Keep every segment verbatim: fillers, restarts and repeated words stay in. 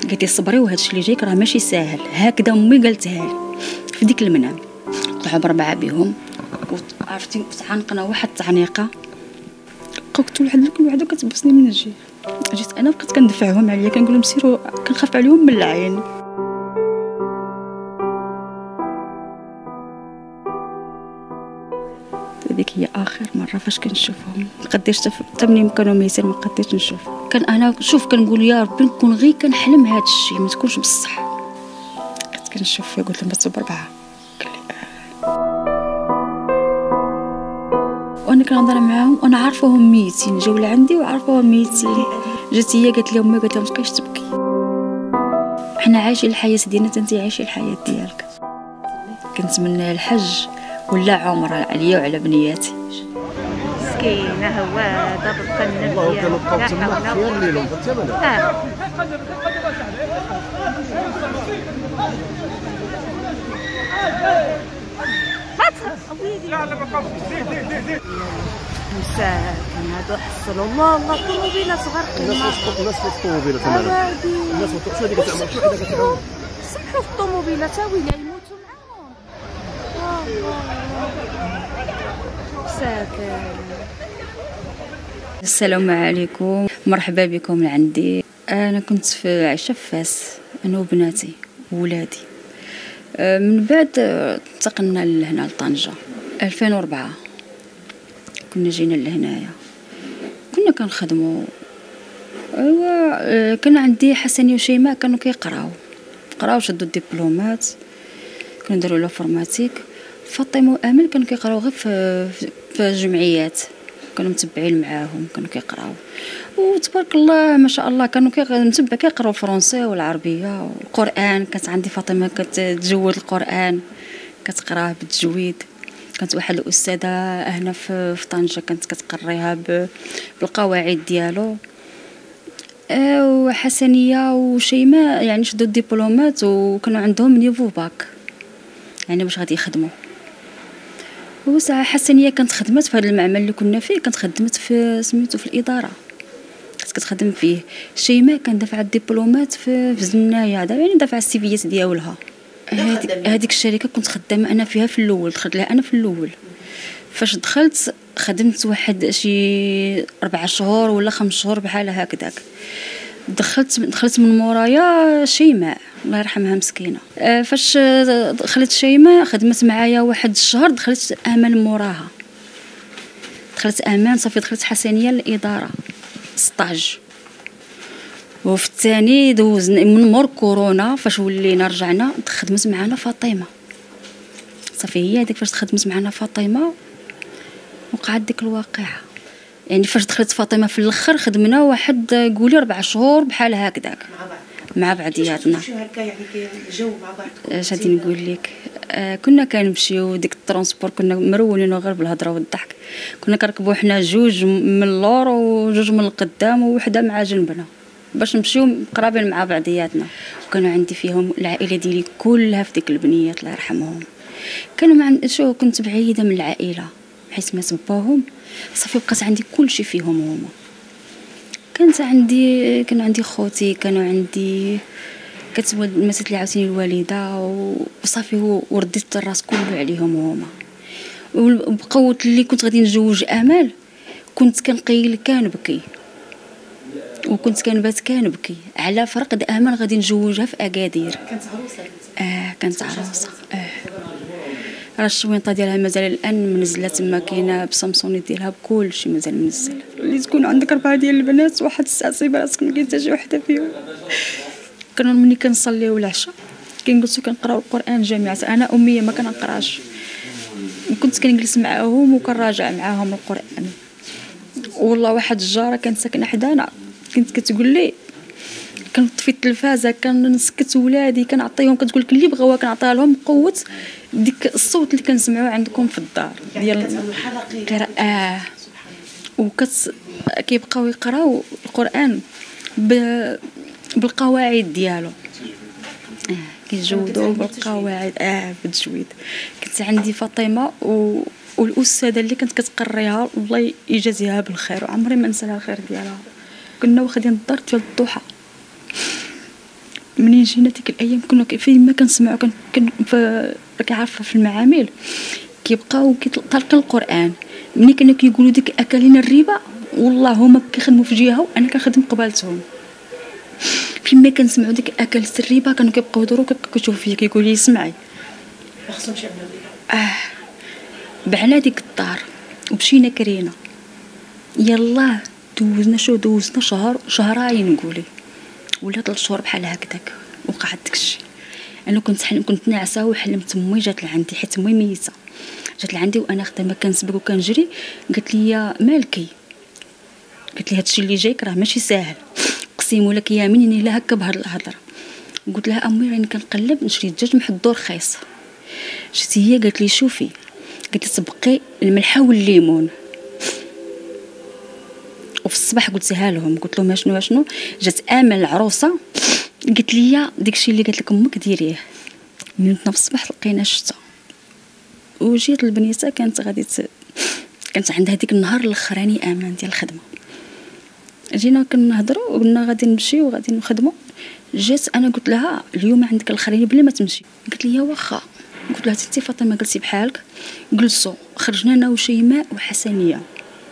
قالت لي صبري وهادشي اللي جايك راه ماشي ساهل. هكذا امي قالتها لي في ديك المنام. طلعوا بربعه بهم وعرفتي تعانقنا واحد التعنيقه، بقيت واحد وحده كتبسني من الجهه. جيت انا بقيت كندفعهم عليا، كنقول لهم سيروا، كنخاف عليهم من العين. هذيك هي اخر مره فاش كنشوفهم، ما قديتش حتى ملي كانوا ميتين ما قديتش نشوف. كان انا شوف كنقول يا ربي نكون غير كنحلم هذا الشيء ما تكونش بصح. كنت كنشوف فيه قلت لهم بس بربعه، قال لي آه. وانا كنهضر معاهم وانا عارفاهم ميتين، جاو لعندي وعارفاهم ميتين. جات هي قالت لهم ما قالت لهم بقاش تبكي، حنا عايشين الحياه ديالنا انت عايشي الحياه ديالك. كنتمنى الحج ولا عمره عليا وعلى بنياتي. مسكينه هواده بالقنه والله كانوا بقاو تما خير ليلهم حتى انا لا لا بقاو مساكن هادو حصلوا الله الله الطوموبيلات غارقين. الناس الناس في الطوموبيلات تما الناس شنو هذيك كتعمل شي وحده كتعاون سمحوا في الطوموبيلات ويلي يموتوا معاهم. مساكن. السلام عليكم، مرحبا بكم لعندي. انا كنت في عايشه في فاس انا وبناتي وولادي. من بعد انتقلنا لهنا لطنجه ألفين وأربعة. كنا جينا لهنايا كنا كنخدموا. ايوا كان عندي حسنيه وشيماء كانوا كيقراو قراو شدوا الدبلومات، كانوا داروا لافورماتيك. فاطمه وامل كانوا كيقراو غير في في الجمعيات، كانوا متبعين معاهم كانوا كيقراو. وتبارك الله ما شاء الله كانوا متبع كيقراو الفرنسيه والعربيه والقران. كانت عندي فاطمه كتجود القران كتقراه بالتجويد. كانت واحد الاستاذه هنا في في طنجه كانت كتقريها بالقواعد ديالو. وحسنيه وشيماء يعني شدوا الدبلومات وكانوا عندهم نيفو باك يعني باش غادي يخدموا. وساعه حسنيه كانت خدمت في هذا المعمل اللي كنا فيه، كانت خدمت في سميتو في الاداره، كانت كتخدم فيه. شيماء كان دافعه الدبلومات في في زنايه، يعني دافعه السيفيات ديالها. هذيك الشركه كنت خدامه انا فيها في الاول، دخلت لها انا في الاول. فاش دخلت خدمت واحد شي أربعة شهور ولا خمس شهور بحال هكذاك. دخلت دخلت من مورايا شيماء الله يرحمها مسكينه. فاش دخلت شيماء خدمت معايا واحد الشهر، دخلت امان موراها. دخلت امان صافي دخلت حسنيه للاداره ستاج. وفي الثاني دوزنا من مور كورونا فاش ولينا رجعنا خدمت معنا فاطمه. صافي هي هذيك فاش خدمت معنا فاطمه وقعت ديك الواقعه. يعني فاش دخلت فاطمه في الاخر خدمنا واحد قولي ربع شهور بحال هكذاك مع بعض مع بعضياتنا. شو هكا يعني الجو مع بعض. اش غادي نقول لك، آه كنا كنمشيو ديك الترونسبور كنا مرونين غير بالهضره والضحك. كنا كنركبوا حنا جوج من اللور وجوج من القدام ووحده مع جنبنا باش نمشيو قرابين مع بعضياتنا. وكانوا عندي فيهم العائله ديالي كلها في ديك البنيات الله يرحمهم. كانوا مع شو كنت بعيده من العائله حيت ما سباهم. صافي بقات عندي كل شيء فيهم هما. كانت عندي كان عندي خوتي، كانوا عندي كتولد ماتت لي عاوتاني الوالده وصافي ورديت الراس كله عليهم هما. وبقاو اللي كنت غادي نتزوج امال كنت كنقيل كنبكي وكنت كنبات كنبكي على فرقد امل غادي نجوجها في اكادير. كانت عروسه. اه كانت عروسه. اه راه الشوينطه ديالها مازال الان منزله تما، كاينه بسامسوني ديالها بكل شيء مازال منزل. اللي تكون عندك اربعه ديال البنات واحد الساعه صيبه راسك ما كاين حتى شي وحده فيهم. كانوا ملي كنصليو العشاء كنجلسوا كنقراو القران جميعا. انا اميه ما كنقراش، كنت كنجلس معاهم وكنراجع معاهم القران. والله واحد الجاره كانت ساكنه حدانا كنت كتقول لي كنطفي التلفازه كنسكت ولادي كنعطيهم، كتقول لك اللي بغاوها كنعطيها لهم قوه ديك الصوت اللي كنسمعوه عندكم في الدار ديال القراءه. وكت كيبقاو يقراو القران ب... بالقواعد ديالو. اه كيجودوا بالقواعد اه بالتجويد. كنت عندي فاطمه و... والاستاذه اللي كنت كتقريها الله يجازيها بالخير وعمري ما نسى لها الخير ديالها. كنا واخدين الدار ديال الضحى يعني جينا ديك الايام كنا فين ما كنسمعوا كن كن راكي عارفه في المعامل كيبقاو كيطلقوا القران. ملي كانوا كيقولوا ديك اكلين الربا والله هما كيخدموا في جهه وانا كنخدم قبالتهم. فين ما كنسمعوا ديك اكلت الربا كانوا كيبقاو يدوروا كيشوفوا فيا كيقول لي اسمعي ما خصهمش يعملوا الربا. اه بعنا ديك الدار ومشينا كرينا يلا دوزنا شو دوزنا شهر شهرين نقولي ولا ثلاث شهور بحال هكذاك وقع داكشي. انا كنت حلم كنت ناعسه وحلمت امي جات لعندي حيت امي ميته جات لعندي وانا خدامه كنسبق وكنجري قالت لي مالكي قلت لي هادشي اللي جايك راه ماشي ساهل قسيم لك يمين الا هكا بهاد الهضره. قلت لها امي راني كنقلب نشري دجاج محضور خايص. جات هي قالت لي شوفي قالت لي تبقي الملحه والليمون. وفي الصباح قلتها لهم قلت لهم شنو شنو جات امل العروسه قالت لي داكشي اللي قالت لك امك ديريه. نمتنا في الصباح لقينا الشتا وجيت البنيته كانت غادي كانت عندها ديك النهار الاخراني امان ديال الخدمه. جينا كنهضروا وقلنا غادي نمشيو وغادي نخدموا. جات انا قلت لها اليوم عندك الاخراني بلا ما تمشي. قالت لي واخا. قلت لها انت فاطمه قلتي بحالك جلسوا خرجنا انا وشيماء وحسنيه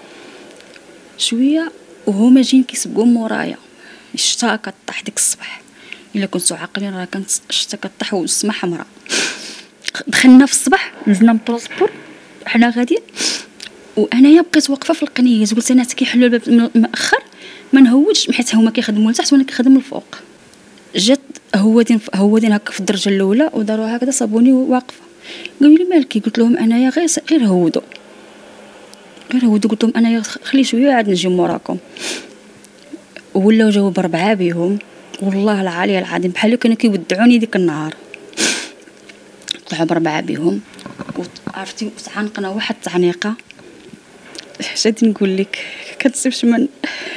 شويه وهما جايين كيسبقوا مورايا. الشتا كطيح ديك الصباح الا كنتو عاقلين راه كانت الشتا كطيح والسما حمراء. دخلنا في الصباح نزلنا من الترونسبور حنا غاديين وانايا بقيت واقفه في القنيات قلت انا حتى كيحلوا الباب مأخر ما نهودش حيت هما كيخدموا لتحت وانا كنخدم الفوق. جات هوادين هوادين هكا في الدرجه الاولى وداروا هكذا صابوني واقفه. قالوا لي مالكي قلت لهم انايا غير غير هودوا غير هودوا قلت لهم انايا خلي شويه عاد نجي موراكم. ولاو جاوا بربعه بهم والله العالي العظيم بحال كانوا كيودعوني ديك النهار. طلعوا بربعه بهم وعرفتي تعانقنا واحد التعنيقه شادي نقول لك كتسيبش من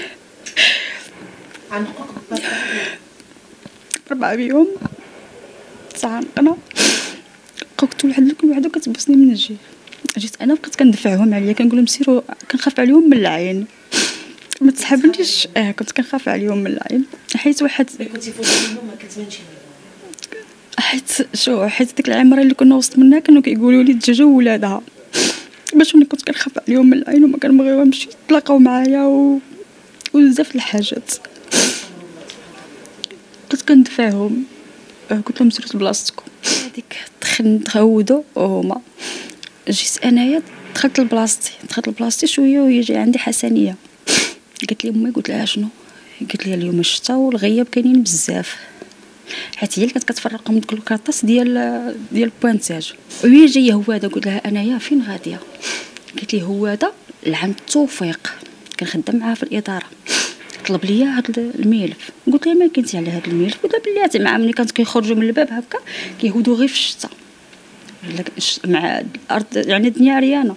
عنقوا ربعه بهم تعانقنا قلت لواحد كل وحده كتبوسني من الجهه. جيت انا بقيت كندفعهم عليا كنقول لهم سيروا كنخاف عليهم من العين ما تسحبنيش. اه كنت كنخاف عليهم من العين حيت واحد كنتي فوق منهم ما كتبانش حيت شو حيت ديك العماره اللي كنا وسط منها كانوا كيقولوا لي الدجاجه وولادها باش انا كنت كنخاف عليهم من العين وما كنبغيوهمش يتلاقاو معايا و... وبزاف الحاجات كنت كندفعهم. قلت لهم سيروا لبلاصتكم. هذيك دخلنا تهودوا وهما جيت انايا دخلت لبلاصتي دخلت لبلاصتي شويه وهي جايه عندي حسنيه. قالت لي امي قلت لها شنو قالت لي اليوم الشتا والغياب كاينين بزاف حيت هي اللي كانت كتفرقهم ديك الكارطاس ديال ديال البوانتاج. وهي جايه هواده قلت لها انايا فين غاديه. قالت لي هواده لعند التوفيق كنخدم معاها في الاداره طلب لي هذا الملف. قلت لها ما كنتي على هذا الملف. قلت لها بلاتي مع ملي كانت كيخرجوا من الباب هكا كيهودوا غير في الشتا مع الارض يعني الدنيا عريانه.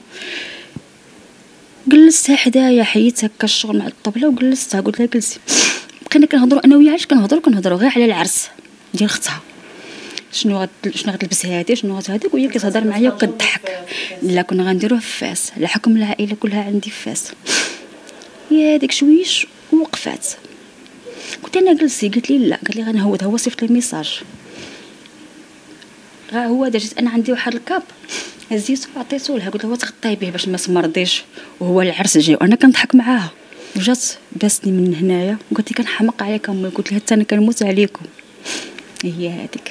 جلستها حدايا حيت هكا الشغل مع الطبله وجلستها قلت لها جلسي. بقينا كنهضروا انا وياها علاش كنهضروا كنهضروا غير على العرس ديال اختها شنو غد شنو غتلبس هادي شنو غتهديك وهي كتهضر معايا وكتضحك. لا كنا غنديروه في فاس لا حكم العائله كلها عندي في فاس. يا ديك شويش وقفات قلت انا جلسي. قالت لي لا قالت لي غنهود هو صيفط لي ميساج غا هو جيت انا عندي واحد الكاب هزيته وعطيته لها قلت لها تغطي به باش ما تمرضيش وهو العرس جاي وانا كنضحك معاها. وجات باستني من هنايا وقلت لي كنحمق عليك امي قلت لها حتى انا كنموت عليكم. هي هذيك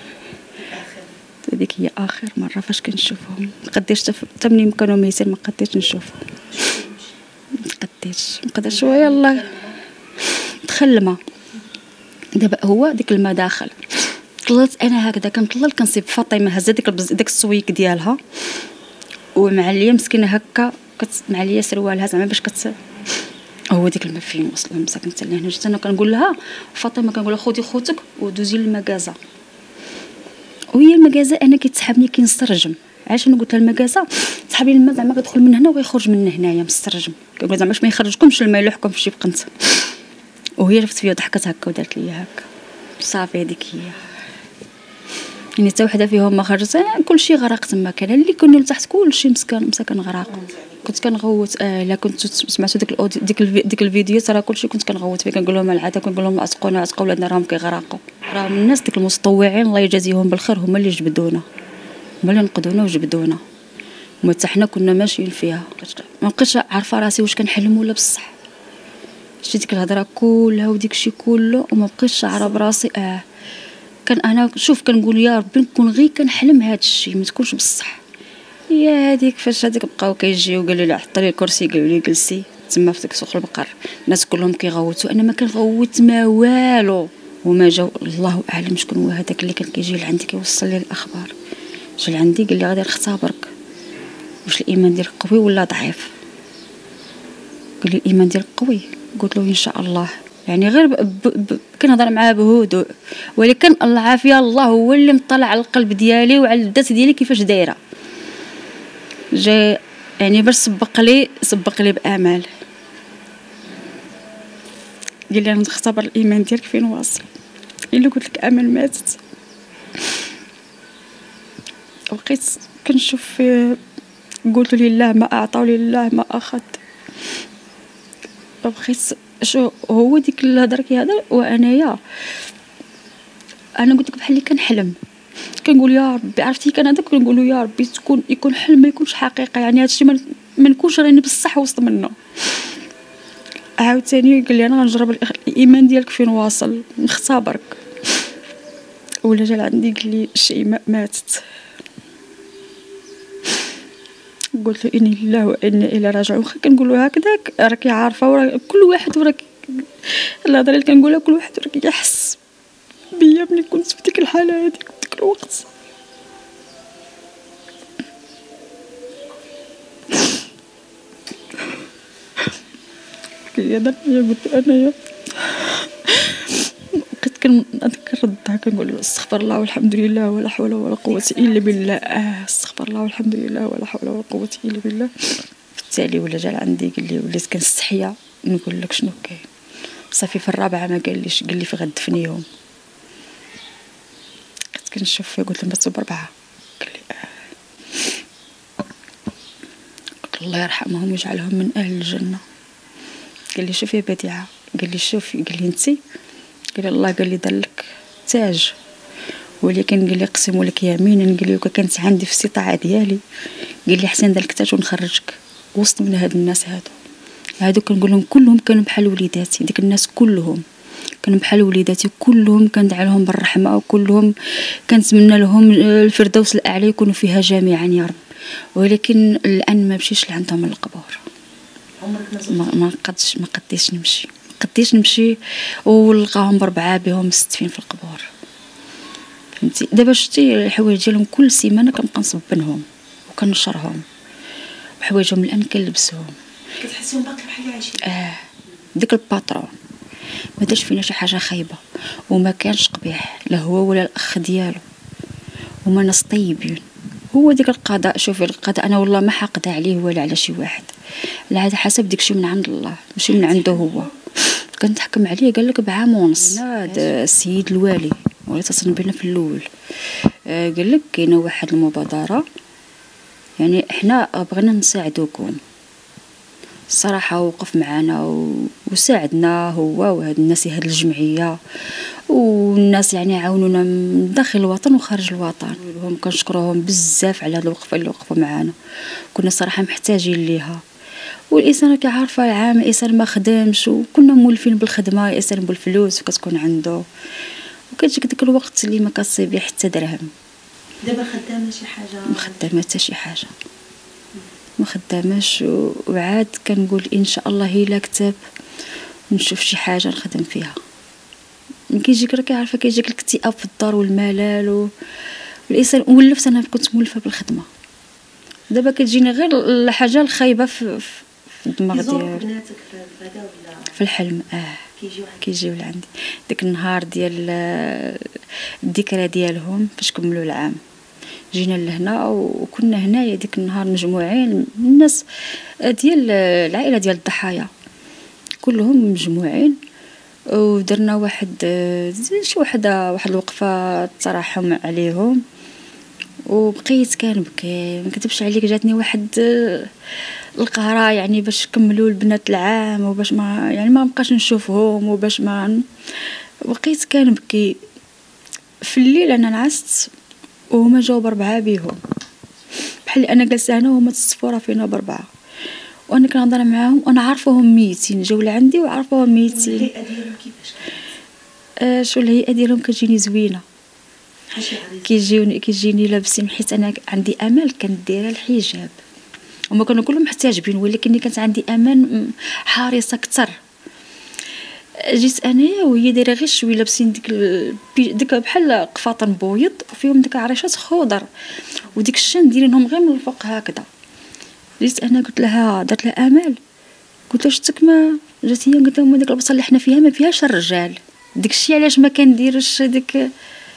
هذيك هي اخر مره فاش كنشوفهم قديش حتى منين كانوا ميتين ما قديتش نشوفهم ما قديتش نقدر شويه يلاه دخل الماء. دابا هو ديك المداخل طلعت انا هكذا كنطلل كنصيب فاطمه هزه ديك داك السويك ديالها ومعليه مسكينه هكا معليه سروالها زعما باش كت هو ديك الماء فين وصلوا مساكن حتى لهنا. جيت انا كنقول لها فاطمه كنقول لها خذي خوتك ودوزي للمكازه. وهي المكازه انا كيتسحبني كنسترجم علاش انا قلت لها المكازه سحبي الماء زعما كيدخل من هنا ويخرج من هنايا مسترجم كنقول زعما باش ما يخرجكمش الماء يلوحكم في شي بقنت. وهي رفت فيا وضحكت هكا ودارت لي هكا صافي هذيك هي يعني حتى وحده فيهم ما خرجت كلشي غرق تما كان اللي كنا لتحت كلشي مسكن مسكن غرق. كنت كنغوت. اه الا كنت سمعتوا ديك الاوديو ديك الفي... ديك الفيديوهات راه كلشي كنت كنغوت فيه، كنقول لهم العاده، كنقول لهم عتقونا عتقوا ولادنا راهم كيغرقوا. راه الناس ديك المتطوعين الله يجازيهم بالخير هما اللي جبدونا، هما اللي نقدونا وجبدونا، وما حتى حنا كنا ماشيين فيها. ما بقيتش عارفه راسي واش كنحلم ولا بصح. شتي ديك الهضره كلها وديك الشيء كله وما بقيتش عارفه براسي. اه كان انا شوف كنقول يا ربي نكون غير كنحلم هذا الشيء ما تكونش بصح. يا هذيك فاش هذيك بقاو كيجيو قالوا لي حط لي الكرسي، قالوا لي جلسي تما في ديك سوق البقر، الناس كلهم كيغوتوا، انا ما كنغوت ما والو. وما جاو الله اعلم شكون هو هذاك اللي كان كيجي لعندي كيوصل لي الاخبار. جا لعندي قال لي غادي نختبرك واش الايمان ديالك قوي ولا ضعيف. قال لي الايمان ديالك قوي، قلت له ان شاء الله. يعني غير كنهضر معاه بهدوء، ولكن العافيه الله هو اللي مطلع على القلب ديالي وعلى الذات ديالي كيفاش دايره. جا يعني باش سبق لي سبق لي بامال، قال لي انا نختبر الايمان ديالك فين واصل. الا قلت لك امل ماتت، بقيت كنشوف فيه، قلت لله ما اعطى ولله ما اخذ. بقيت شو هو ديك الهضره كيهضر وانايا انا قلت لك بحال اللي كنحلم، كنقول يا ربي عرفتي كان هذاك كنقولوا يا ربي تكون يكون حلم ما يكونش حقيقه، يعني هادشي ما نكونش راني بصح وسط منه. عاوتاني قال لي انا غنجرب الايمان ديالك فين واصل نختبرك. ولا جا عندي قال لي شيماء ماتت. قلت له اني لله وانا الى راجعون. واخا كنقولوا هكذاك راكي عارفه ورا كل واحد وراك الهضره اللي كنقولها كل واحد راه كيحس بيا ملي كنت في ديك الحاله هذيك في ديك الوقت. كيهضر معايا قلت انايا بقيت كنردها كنقول له استغفر الله والحمد لله ولا حول ولا قوه الا بالله. اه استغفر الله والحمد لله ولا حول ولا قوه الا بالله. في التالي ولا جا عندي قال لي وليت كنستحيا نقول لك شنو كاين. صافي في الرابعه ما قاليش، قال لي في غدفنيهم. بقيت كنشوف فيه قلت له ماتوا بربعه. قال لي اه. قلت الله يرحمهم ويجعلهم من اهل الجنه. قال لي شوفي يا بديعه، قال لي شوفي، قال لي انتي، قال لي الله قال لي دار لك تاج، ولكن قال لي اقسم لك يمينا، قال لي كانت عندي في الاستطاعه ديالي قال لي حسن دار لك تاج ونخرجك وسط من هاد الناس هادو هادو كنقول لهم كلهم كانوا بحال وليداتي. ديك الناس كلهم كانوا بحال وليداتي، كلهم كندعي لهم بالرحمه وكلهم كنتمنى لهم الفردوس الاعلى يكونوا فيها جميعا يا رب. ولكن الان ما مشيش لعندهم القبور. ما ما قدش ما قديش نمشي ما قديش نمشي ولقاهم بربعه بهم مستفين في القبور. فهمتي دابا شتي الحوايج ديالهم كل سيمانه كنبقى نصبنهم وكنشرهم، وحوايجهم الان كنلبسهم. كتحسيهم باقي بحال عايشين. اه ديك الباترون ما دارش فينا شي حاجه خايبه وما كانش قبيح لا هو ولا الاخ ديالو، هما ناس طيبين. هو ديك القضاء، شوفي القضاء انا والله ما حاقده عليه ولا على شي واحد، لا هذا حسب داكشي من عند الله ماشي من عنده هو. كنتحكم عليه قال لك بعام ونص. هذا السيد الوالي ولا تصل بينا في الاول آه قال لك كاينه واحد المبادره، يعني احنا بغينا نساعدوكم الصراحه. وقف معنا وساعدنا هو وهاد الناس هاد الجمعيه والناس يعني عاونونا من داخل الوطن وخارج الوطن. لهم كنشكروهم بزاف على هاد الوقفه اللي وقفوا معنا، كنا صراحه محتاجين ليها. والانسان كيعرف العام الانسان ما خدمش وكنا مولفين بالخدمه، الانسان بالفلوس وكتكون عنده وكتجيك ديك الوقت اللي ما كتصيبي حتى درهم. دابا خدامه شي حاجه؟ ما خدامه حتى شي حاجه، ما خداماش. وعاد كنقول ان شاء الله الا كتاب نشوف شي حاجه نخدم فيها. ملي كيجيك راكي عارفه كيجيك الاكتئاب في الدار والملل والانسان ولفت. انا كنت مولفه بالخدمه، دابا كتجيني غير الحاجه الخايبه في في الدماغ ديالي. بناتك في هذا ولا في الحلم؟ اه كيجيو كيجيو لعندي داك النهار ديال الذكرى ديالهم فاش كملوا العام. جينا لهنا وكنا هنايا ديك النهار مجموعين من الناس ديال العائله ديال الضحايا كلهم مجموعين، ودرنا واحد شي وحده واحد الوقفه ترحم عليهم. وبقيت كنبكي ما نكذبش عليك، جاتني واحد القهرة يعني باش كملوا البنات العام وباش ما يعني ما بقاش نشوفهم وباش ما بقيت كنبكي في الليل. انا نعست وهما جاو بربعه بيهم بحال انا جالسه هنا وهما تصفوا فينا بربعه وانا كنهضر معاهم وانا عارفاهم ميتين جاو لعندي وعارفاهم ميتين. الهيئه ديالهم كيفاش كانت؟ آه شو الهيئه ديالهم كتجيني زوينه حاجه عريضه كيجيوني كيجيني لابسين حيت انا عندي امل كانت دايره الحجاب هما كانوا كلهم محتجبين ولكن كانت عندي امان حريصه اكثر. جيت انايا وهي دايره غير شويه لابسين ديك ديك بحال قفاطن بويض وفيهم ديك عريشات خضر وديك الشان دايرينهم غير من الفوق هكذا. جيت انا قلت لها درت لها امل قلت لها شتك ما جات هي قلت لهم ديك البصل اللي حنا فيها ما فيهاش الرجال داك الشيء علاش ما كنديرش ديك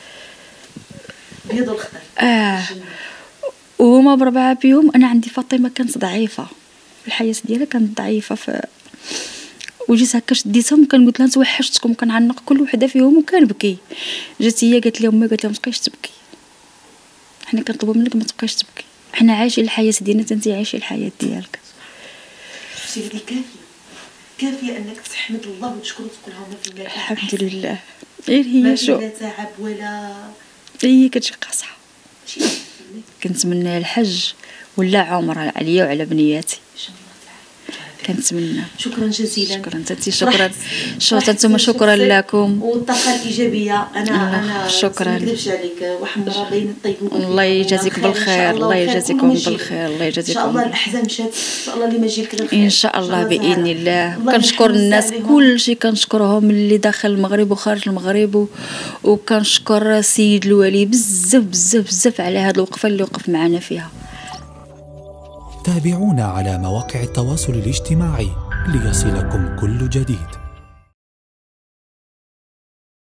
بيض والخضر. اه وهما بربعه بيهم. انا عندي فاطمه كانت ضعيفه الحياه ديالها كانت ضعيفه ف وجيت هكا شديتهم كنقول لها توحشتكم كنعنق كل وحده فيهم وكنبكي. جات هي قالت لي امي قالت لها ما تبقايش تبكي حنا كنطلبوا منك ما تبقايش تبكي حنا عايشين الحياه ديالنا انت عايشي الحياه ديالك. شتي هذه كافيه كافيه انك تحمد الله وتشكر وتقول هما في المكان الحمد لله. غير هي شو لا تعب ولا هي كتجي قاصحه. شي كنتمنى الحج ولا عمره عليا وعلى بنياتي ان شاء الله تعالى كنتمنى. شكرا جزيلا. شكرا انت شكرا شكرا انتم شكرا لكم والطاقه الايجابيه. انا انا شكرا. ما نكذبش عليك وحمرا بين الطيب الله يجازيك بالخير الله يجازيكم بالخير الله يجازيكم ان شاء الله الاحزان مشات ان شاء الله اللي ما يجيك الخير ان شاء الله باذن الله. كنشكر الناس كلشي كنشكرهم اللي داخل المغرب وخارج المغرب وكنشكر السيد الوالي بزاف بزاف بزاف على هذه الوقفه اللي وقف معنا فيها. تابعونا على مواقع التواصل الاجتماعي ليصلكم كل جديد.